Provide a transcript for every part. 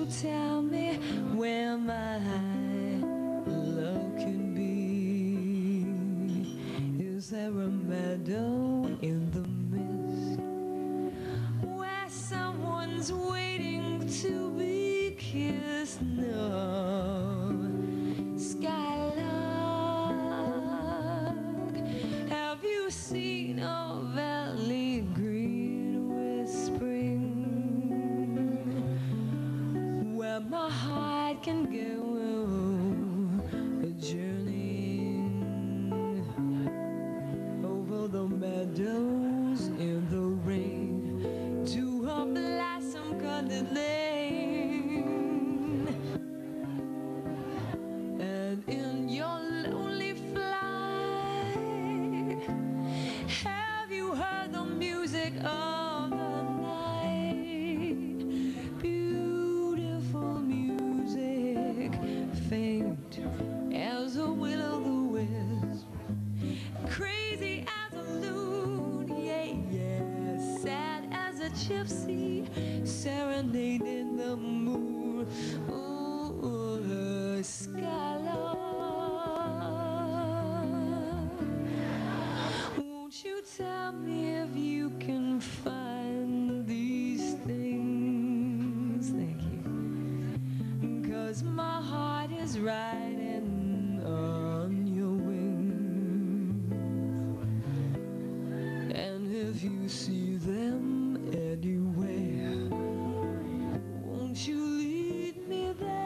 tell me where my love can be? Is there a meadow in the mist where someone's waiting to be kissed? No, Skylark, have you seen a valley green with spring, where my heart can go journeying over the meadows in the rain to a blossom-colored lane? And in your lonely flight, have you heard the music of the night? Beautiful music, faint as a will-o'-the-wisp, crazy as a loon, yeah, yeah, sad as a gypsy serenading the moon. Ooh, Skylark, won't you tell me if you can find these things? Thank you. 'Cause my heart is riding on your wings, and if you see them anywhere, won't you lead me there?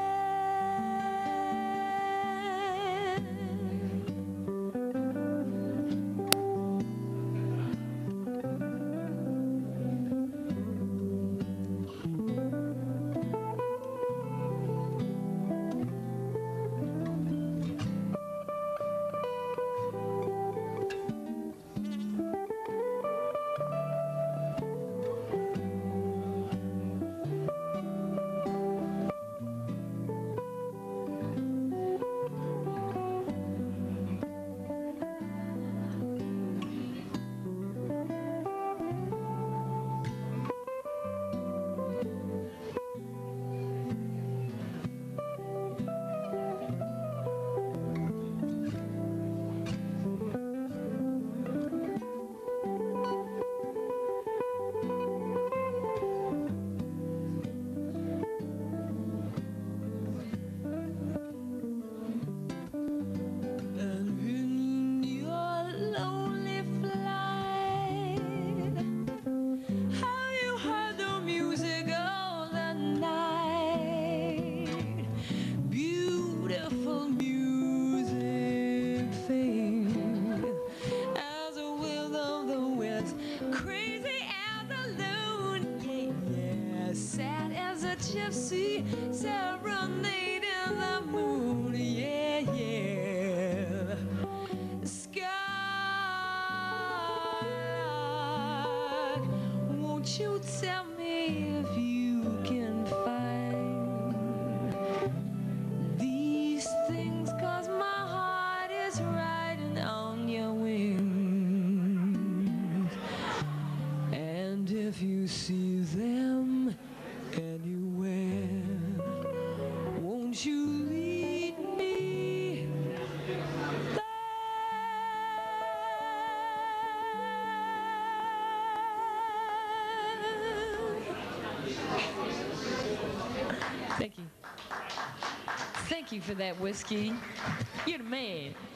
Gypsy serenading the moon, yeah, yeah. Skylark, won't you tell me if you can find these things? 'Cause my heart is riding on your wings, and if you see them anywhere, won't you lead me there? Thank you. Thank you for that, Whiskey. You're the man.